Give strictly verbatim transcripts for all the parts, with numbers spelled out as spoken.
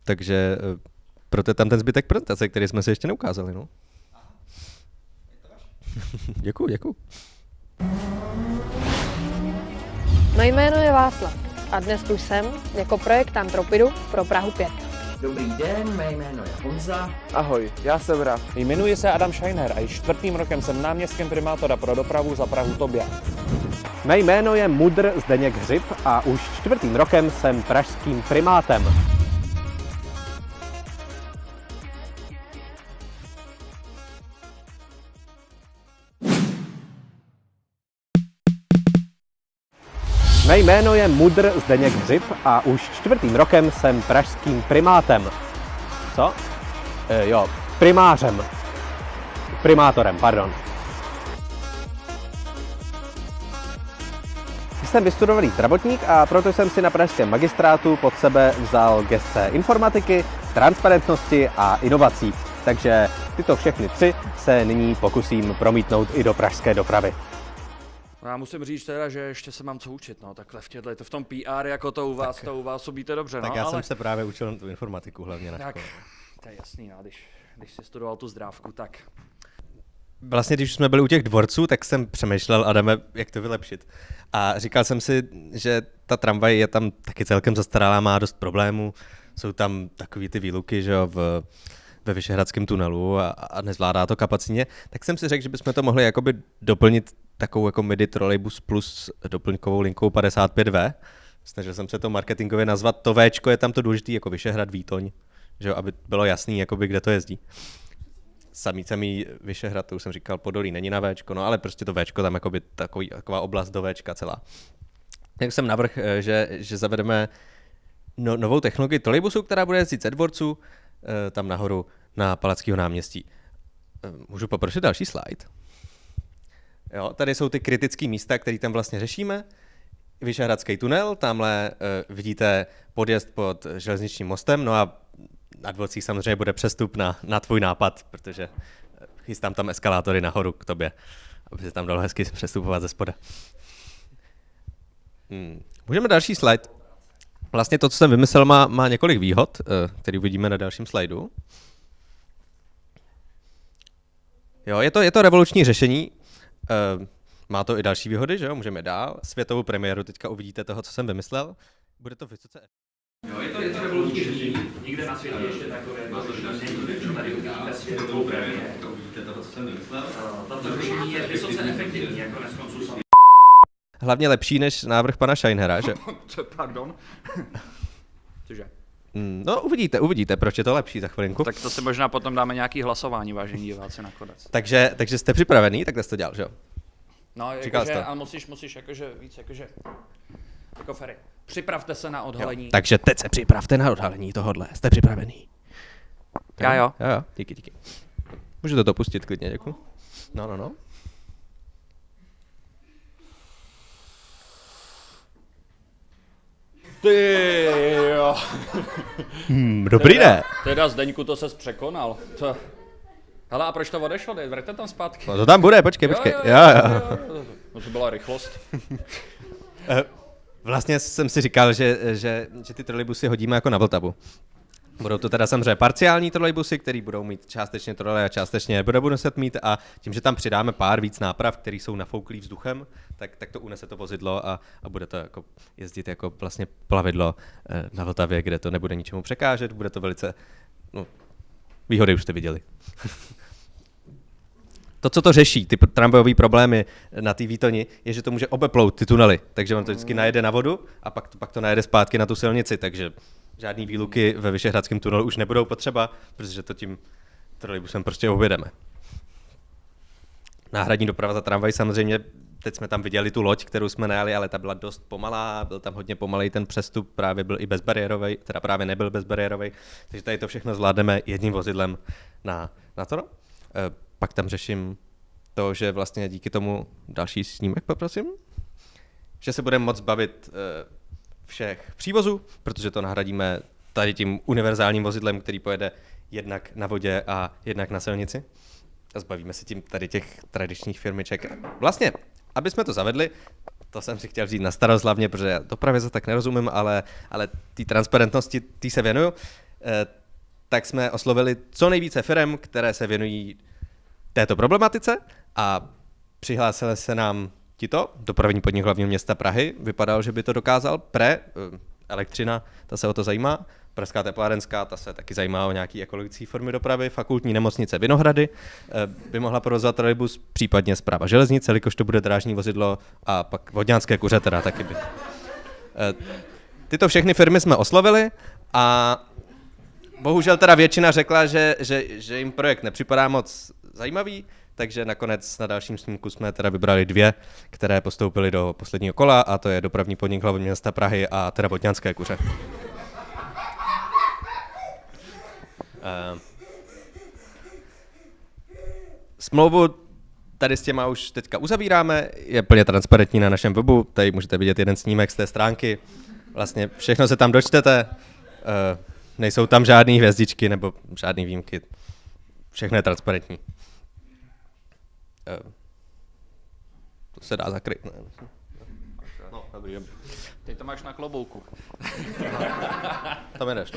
takže proto je tam ten zbytek prezentace, který jsme si ještě neukázali. No. Děkuju, děkuju. Moje jméno je Václav a dnes tu jsem jako projektant Tropidu pro Prahu pět. Dobrý den, mé jméno je Honza. Ahoj, já jsem Raf. Jmenuji se Adam Scheiner a již čtvrtým rokem jsem náměstkem primátora pro dopravu za Prahu Tobia. Mé jméno je Mudr Zdeněk Hřib a už čtvrtým rokem jsem pražským primátem. Mé jméno je Mudr Zdeněk Hřib a už čtvrtým rokem jsem pražským primátem. Co? E, jo, primářem. Primátorem, pardon. Jsem vystudovaný zdravotník a proto jsem si na pražském magistrátu pod sebe vzal gesce informatiky, transparentnosti a inovací. Takže tyto všechny tři se nyní pokusím promítnout i do pražské dopravy. Já musím říct teda, že ještě se mám co učit, no, takhle v těhle, to v tom P R jako to u vás, tak, to u vás ubíte dobře, tak no, já ale... jsem se právě učil na tu informatiku hlavně na tak, škole. to je jasný, no, když, když jsi studoval tu zdrávku, tak... Vlastně, když jsme byli u těch dvorců, tak jsem přemýšlel, Adame, jak to vylepšit. A říkal jsem si, že ta tramvaj je tam taky celkem zastaralá, má dost problémů. Jsou tam takový ty výluky, že jo, v, ve Vyšehradském tunelu a, a nezvládá to kapacitně. Tak jsem si řekl, že bychom to mohli jakoby doplnit takovou jako midi trolejbus plus doplňkovou linkou padesát pět V. Snažil jsem se to marketingově nazvat. To Včko je tam to důležitý, jako Vyšehrad, Výtoň, že jo, aby bylo jasný, jakoby, kde to jezdí. Samý, samý Vyšehrad, to už jsem říkal, Podolí není na Včko, no ale prostě to Včko tam jakoby takový, taková oblast do Včka celá. Tak jsem navrhl, že, že zavedeme no, novou technologii trolejbusu, která bude jezdit ze dvorců tam nahoru na Palackého náměstí. Můžu poprosit další slide? Jo, tady jsou ty kritické místa, které tam vlastně řešíme. Vyšehradský tunel, tamhle uh, vidíte podjezd pod železničním mostem, no a na dvorcích samozřejmě bude přestup na, na tvůj nápad, protože chystám tam eskalátory nahoru k tobě, aby se tam dalo hezky přestupovat ze spoda. Hmm. Můžeme další slide. Vlastně to, co jsem vymyslel, má, má několik výhod, který uvidíme na dalším slajdu. Jo, je to, je to revoluční řešení. Má to i další výhody, že jo? Můžeme dál. Světovou premiéru teďka uvidíte toho, co jsem vymyslel. Bude to vysoce... Jo, je to, je to revoluční řešení. Nikde na světě ještě takové není, co tady uvidíte světovou premiéru. To uvidíte toho, co jsem vymyslel. Tato řešení je vysoce efektivní, jako konec konců sami. Hlavně lepší než návrh pana Scheinera, že? Pardon. Cože? No uvidíte, uvidíte, proč je to lepší za chvilinku. Tak to si možná potom dáme nějaký hlasování, vážení diváci, nakonec. Takže, takže jste připravený, takhle jsi to dělal, že jo? No, jakože, ale musíš, musíš jakože víc, jakože, jako Ferry. Připravte se na odhalení. Jo, takže teď se připravte na odhalení tohodle, jste připravený? Já jo. Jo, jo, díky, díky. Můžete to pustit klidně, děkuji. No, no, no. Ty jo. Hmm, dobrý teda, ne? Teda Zdeňku, to ses překonal. To... Hele, a proč to odešlo? Vraťte tam zpátky. No to tam bude, počkej, počkej. Jo, jo, jo, jo. jo, jo. No to byla rychlost. Vlastně jsem si říkal, že, že, že ty trolejbusy hodíme jako na Vltavu. Budou to teda samozřejmě parciální trolejbusy, které budou mít částečně trolej a částečně nebudou muset mít a tím, že tam přidáme pár víc náprav, které jsou nafouklý vzduchem, tak, tak to unese to vozidlo a, a bude to jako jezdit jako vlastně plavidlo na Vltavě, kde to nebude ničemu překážet, bude to velice, no, výhody už jste viděli. To, co to řeší, ty tramvajové problémy na té Výtoni, je, že to může obeplout ty tunely, takže on to vždycky najede na vodu a pak to, pak to najede zpátky na tu silnici, takže žádný výluky ve Vyšehradském tunelu už nebudou potřeba, protože to tím trolejbusem prostě objedeme. Náhradní doprava za tramvaj samozřejmě, teď jsme tam viděli tu loď, kterou jsme najali, ale ta byla dost pomalá, byl tam hodně pomalej ten přestup, právě byl i bezbariérovej, teda právě nebyl bezbariérovej, takže tady to všechno zvládneme jedním vozidlem na, na to. No? E, pak tam řeším to, že vlastně díky tomu další snímek, poprosím, že se budeme moct bavit e, všech přívozů, protože to nahradíme tady tím univerzálním vozidlem, který pojede jednak na vodě a jednak na silnici. A zbavíme se tím tady těch tradičních firmiček. Vlastně, aby jsme to zavedli, to jsem si chtěl vzít na starost hlavně, protože já dopravě za tak nerozumím, ale, ale té transparentnosti tý se věnuju. tak jsme oslovili co nejvíce firem, které se věnují této problematice a přihlásili se nám tito, dopravní podnik hlavního města Prahy, vypadal, že by to dokázal, Pre, elektřina, ta se o to zajímá, Pražská teplárenská, ta se taky zajímá o nějaké ekologické formy dopravy, fakultní nemocnice Vinohrady by mohla provozovat trolejbus, případně Správa železnic, jelikož to bude drážní vozidlo a pak Vodňanské kuře teda taky by. Tyto všechny firmy jsme oslovili a bohužel teda většina řekla, že, že, že jim projekt nepřipadá moc zajímavý, takže nakonec na dalším snímku jsme teda vybrali dvě, které postoupily do posledního kola a to je dopravní podnik hlavního města Prahy a teda Vodňanské kuře. Uh, smlouvu tady s těma už teďka uzavíráme, je plně transparentní na našem webu, tady můžete vidět jeden snímek z té stránky, vlastně všechno se tam dočtete, uh, nejsou tam žádné hvězdičky nebo žádné výjimky, všechno je transparentní. Uh, to se dá zakryt, ne? No, dobrý, dobrý. Teď to máš na klobouku. Tam jdeš, no.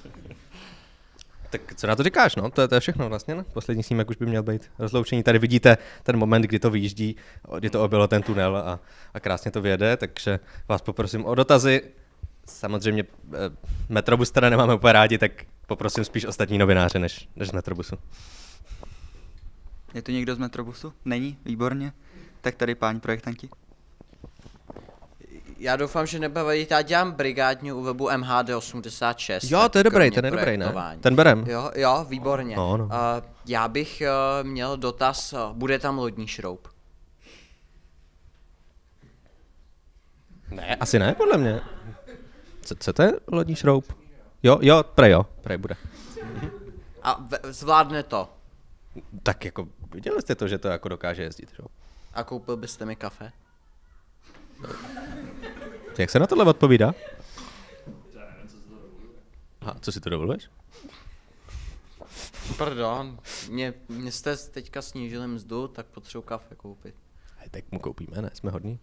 Tak co na to říkáš, no? To je, to je všechno vlastně, ne? Poslední snímek už by měl být rozloučení. Tady vidíte ten moment, kdy to vyjíždí, kdy to objelo ten tunel a, a krásně to vyjede, takže vás poprosím o dotazy. Samozřejmě Metrobus teda nemáme úplně rádi, tak poprosím spíš ostatní novináře než, než z Metrobusu. Je tu někdo z Metrobusu? Není? Výborně. Tak tady páni projektanti. Já doufám, že nebude vadit, já dělám brigádní u webu M H D osmdesát šest. Jo, to je dobrý, ten je dobrý, ne? Ten berem. Jo, jo, výborně. No, no. Uh, já bych uh, měl dotaz, uh, bude tam lodní šroub? Ne, asi ne, podle mě. Co, co to je lodní šroub? Jo, jo, prej jo, prej bude. A v, zvládne to? Tak jako, viděli jste to, že to jako dokáže jezdit, jo? A koupil byste mi kafe? Jak se na tohle odpovídá? Aha, co si to dovoluješ? Pardon, mě, mě jste teďka snížili mzdu, tak potřebuji kafe koupit. Hej, tak mu koupíme, ne? Jsme hodní.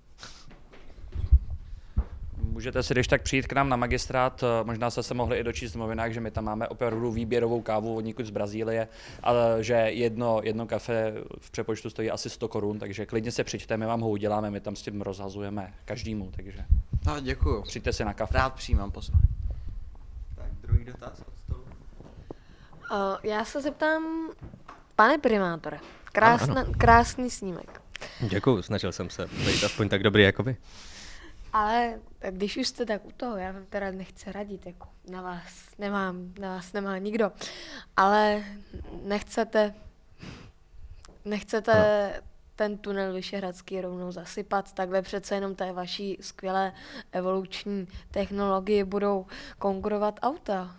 Můžete si když tak přijít k nám na magistrát, možná jste se mohli i dočíst v novinách, že my tam máme opravdu výběrovou kávu od někud z Brazílie, ale že jedno, jedno kafe v přepočtu stojí asi sto korun, takže klidně se přijďte, my vám ho uděláme, my tam s tím rozhazujeme každému, takže no, děkuju. Přijďte si na kafe. Rád přijímám pozvání. Tak druhý dotaz od stolu. Uh, já se zeptám, pane primátore, krásna, krásný snímek. Děkuju, snažil jsem se být aspoň tak dobrý jako vy. Ale když už jste tak u toho, já vám teda nechci radit, jako na vás nemám, na vás nemá nikdo, ale nechcete, nechcete ano. ten tunel Vyšehradský rovnou zasypat, takhle přece jenom té vaší skvělé evoluční technologie budou konkurovat auta.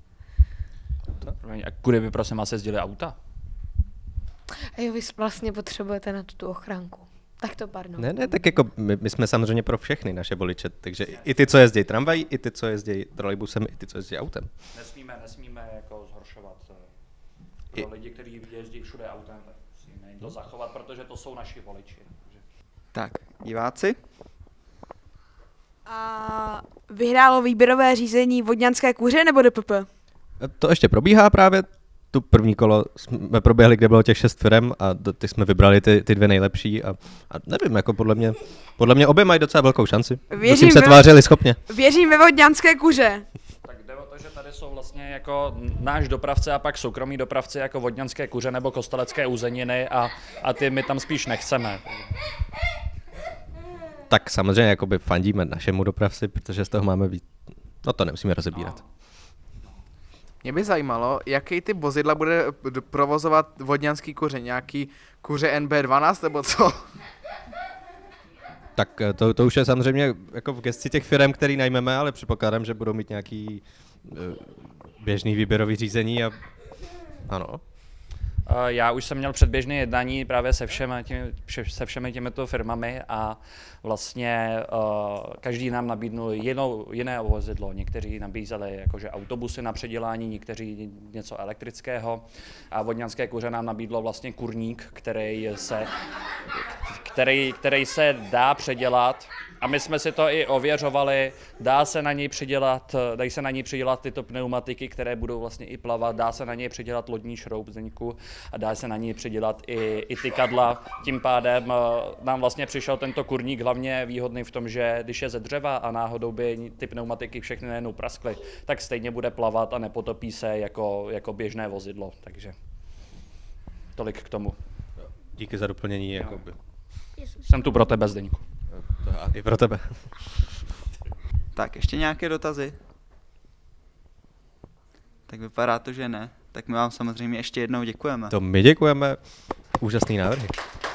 A kudy by prosím vás jezdili auta? A jo, vy vlastně potřebujete na tu, tu ochránku. Tak to pardon. Ne, ne, tak jako my, my jsme samozřejmě pro všechny naše voliče, takže i ty, co jezdí tramvají, i ty, co jezdí trolejbusem, i ty, co jezdí autem. Nesmíme, nesmíme jako zhoršovat pro I... lidi, kteří jezdí všude autem, tak musíme jim to zachovat, protože to jsou naši voliči. Takže... Tak, diváci. A vyhrálo výběrové řízení Vodňanské kuře nebo D P P? To ještě probíhá právě. Tu první kolo jsme proběhli, kde bylo těch šest firem a ty jsme vybrali ty, ty dvě nejlepší a, a nevím, jako podle mě, podle mě obě mají docela velkou šanci. Věřím se ve, tvářili schopně. Věřím ve Vodňanské kuře. Tak jde o to, že tady jsou vlastně jako náš dopravce a pak soukromí dopravci jako Vodňanské kuře nebo Kostelecké uzeniny a, a ty my tam spíš nechceme. Tak samozřejmě jakoby fandíme našemu dopravci, protože z toho máme víc. No to nemusíme rozebírat. No. Mě by zajímalo, jaký typ vozidla bude provozovat Vodňanský kuře, nějaký kuře N B dvanáct nebo co? Tak to, to už je samozřejmě jako v gesci těch firm, který najmeme, ale předpokládám, že budou mít nějaký uh, běžný výběrový řízení a ano. Já už jsem měl předběžné jednání právě se všemi, těmi, se všemi těmito firmami a vlastně uh, každý nám nabídnul jinou, jiné vozidlo. Někteří nabízeli jakože autobusy na předělání, někteří něco elektrického a Vodňanské kuře nám nabídlo vlastně kurník, který se, který, který se dá předělat A my jsme si to i ověřovali, dá se na něj přidělat, dají se na něj přidělat tyto pneumatiky, které budou vlastně i plavat, dá se na něj přidělat lodní šroub Zdeňku a dá se na něj přidělat i, i tykadla. Tím pádem nám vlastně přišel tento kurník hlavně výhodný v tom, že když je ze dřeva a náhodou by ty pneumatiky všechny najednou praskly, tak stejně bude plavat a nepotopí se jako, jako běžné vozidlo. Takže tolik k tomu. Díky za doplnění. Jakoby. Jsem tu pro tebe, Zdeňku. A i pro tebe. Tak, ještě nějaké dotazy? Tak vypadá to, že ne. Tak my vám samozřejmě ještě jednou děkujeme. To my děkujeme. Úžasný návrhy.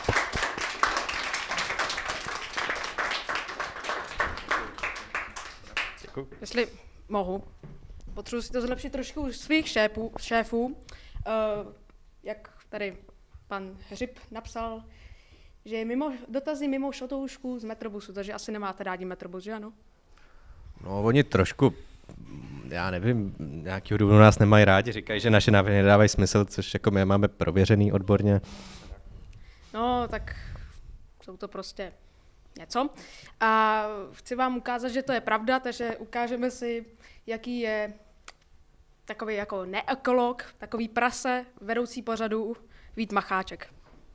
Děkuji. Jestli mohu, potřebuji si to zlepšit trošku u svých šéfů, šéfů. Uh, jak tady pan Hřib napsal, že je mimo, dotazy mimo šotoušku z metrobusu, takže asi nemáte rádi metrobus, že ano? No, oni trošku, já nevím, nějakého důvodu nás nemají rádi, říkají, že naše návrhy nedávají smysl, což jako my máme prověřený odborně. No, tak jsou to prostě něco. A chci vám ukázat, že to je pravda, takže ukážeme si, jaký je takový jako neekolog, takový prase, vedoucí pořadu Vít Macháček.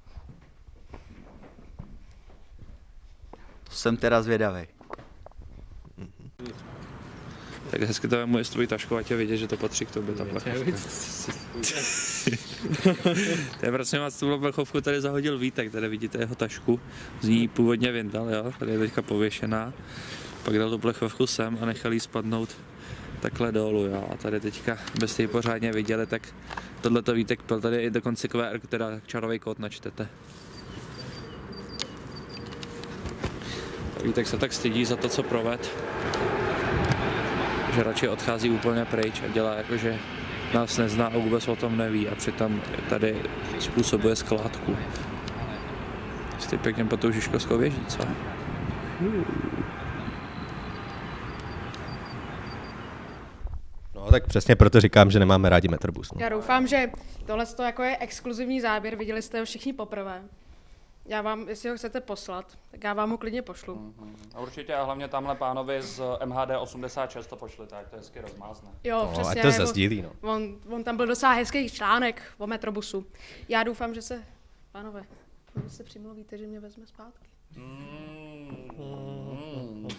To jsem teda zvědavý. Tak hezky to vemu, jestli tvoji tašku, ať je vidět, že to patří k tobě, ta plechovka. To je prosím vás, tuhle plechovku tady zahodil Vítek, tady vidíte jeho tašku, z ní původně vyndal, jo, tady je teďka pověšená, pak dal tu plechovku sem a nechal jí spadnout takhle dolů, jo, a tady teďka, abyste ji pořádně viděli, tak tohleto Vítek pil, tady i dokonce Q R, teda čarový kód načtete. Vítek se tak stydí za to, co proved, že radši odchází úplně pryč a dělá jako, že nás nezná a vůbec o tom neví a přitom tady způsobuje skládku. Jste pěkně po tou Žižkovskou věží, co? No tak přesně proto říkám, že nemáme rádi metrobus. No. Já doufám, že tohle jako je exkluzivní záběr, viděli jste ho všichni poprvé. Já vám, jestli ho chcete poslat, tak já vám ho klidně pošlu. Mm-hmm. A určitě a hlavně tamhle pánovi z M H D osmdesát šest to pošli, tak to hezky rozmázne. Jo, no, přesně. ať to zazdílí, no. On, on tam byl docela hezký článek o metrobusu. Já doufám, že se, pánové, vy se přimluvíte, že mě vezme zpátky. Mm-hmm.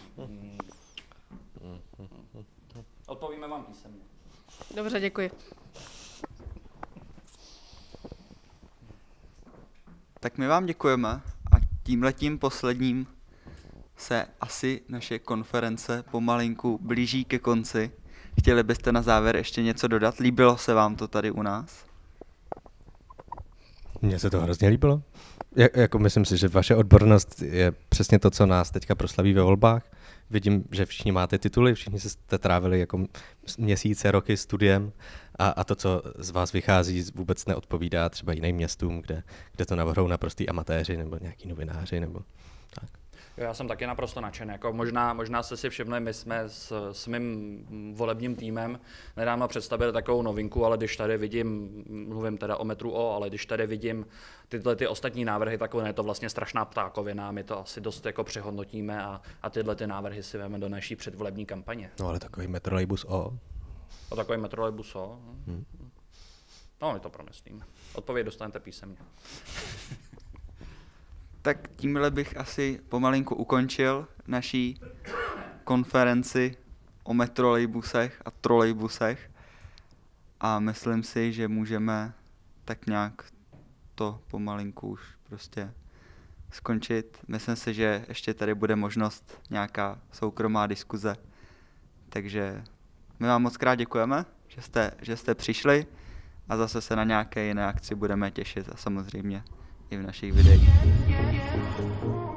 Odpovíme vám písemně. Dobře, děkuji. Tak my vám děkujeme a tímhletím posledním se asi naše konference pomalinku blíží ke konci. Chtěli byste na závěr ještě něco dodat? Líbilo se vám to tady u nás? Mně se to hrozně líbilo. Je, jako myslím si, že vaše odbornost je přesně to, co nás teďka proslaví ve volbách. Vidím, že všichni máte tituly, všichni jste trávili jako měsíce, roky studiem a, a to, co z vás vychází, vůbec neodpovídá třeba jiným městům, kde, kde to navrhou naprostý amatéři nebo nějaký novináři nebo tak. Já jsem taky naprosto nadšen. Jako možná, možná jste si všimli, my jsme s, s mým volebním týmem nedávno představili takovou novinku, ale když tady vidím, mluvím teda o metru O, ale když tady vidím tyhle ty ostatní návrhy, tak je to vlastně strašná ptákovina, my to asi dost jako přehodnotíme a, a tyhle ty návrhy si veme do naší předvolební kampaně. No ale takový metrolejbus O. A takový metrolejbus O? Hmm. No, my to promyslíme. Odpověď dostanete písemně. Tak tímhle bych asi pomalinku ukončil naší konferenci o metrolejbusech a trolejbusech a myslím si, že můžeme tak nějak to pomalinku už prostě skončit. Myslím si, že ještě tady bude možnost nějaká soukromá diskuze, takže my vám moc krát děkujeme, že jste, že jste přišli a zase se na nějaké jiné akci budeme těšit a samozřejmě i v našich videích.